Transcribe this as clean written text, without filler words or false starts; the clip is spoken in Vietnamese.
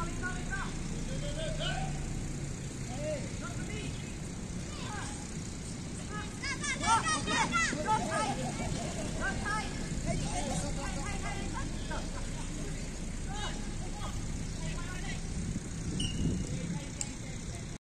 Hãy subscribe cho kênh Ghiền Mì Gõ để không bỏ lỡ những video hấp dẫn.